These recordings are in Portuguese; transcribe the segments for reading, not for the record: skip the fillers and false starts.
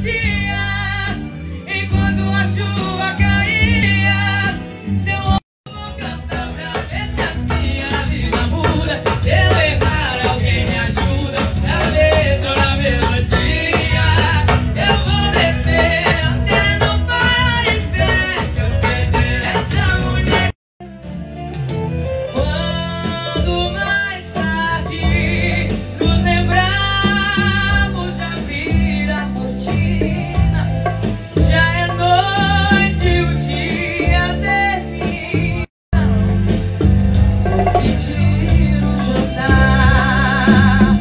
melodia. Enquanto a chuva caía, seu ombro canta pra ver se a minha vida muda. Se eu errar, alguém me ajuda. Na letra ou na melodia, eu vou beber até não parar em pé. Se eu perder essa mulher, quando mais tarde nos lembrarmos, já vira cortina. Já é noite, o dia termina. Vou pedir o jantar.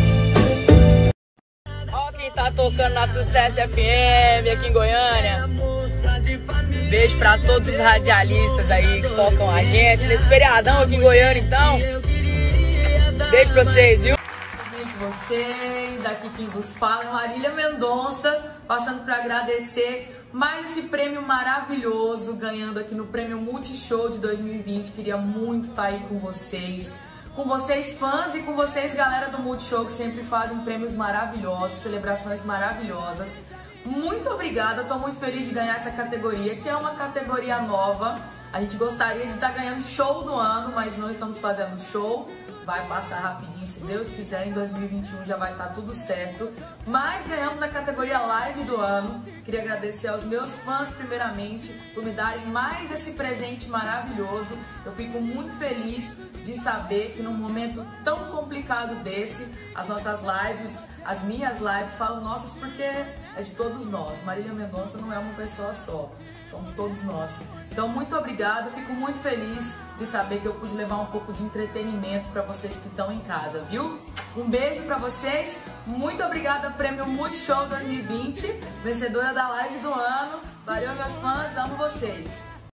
Ó quem tá tocando na Sucesso FM aqui em Goiânia. Beijo pra todos os radialistas aí que tocam a gente nesse feriadão aqui em Goiânia, então. Beijo pra vocês, viu? Beijo pra vocês, aqui quem vos fala é Marília Mendonça, passando pra agradecer mais esse prêmio maravilhoso, ganhando aqui no Prêmio Multishow de 2020. Queria muito estar aí com vocês fãs e com vocês, galera do Multishow, que sempre fazem prêmios maravilhosos, celebrações maravilhosas. Muito obrigada, estou muito feliz de ganhar essa categoria, que é uma categoria nova. A gente gostaria de estar ganhando show do ano, mas não estamos fazendo show. Vai passar rapidinho, se Deus quiser, em 2021 já vai estar tudo certo. Mas ganhamos a categoria Live do ano. Queria agradecer aos meus fãs, primeiramente, por me darem mais esse presente maravilhoso. Eu fico muito feliz de saber que num momento tão complicado desse, as nossas lives, as minhas lives falam nossas porque é de todos nós. Marília Mendonça não é uma pessoa só, somos todos nós. Então, muito obrigada, fico muito feliz de saber que eu pude levar um pouco de entretenimento para vocês que estão em casa, viu? Um beijo para vocês, muito obrigada, Prêmio Multishow 2020, vencedora da live do ano. Valeu, meus fãs, amo vocês!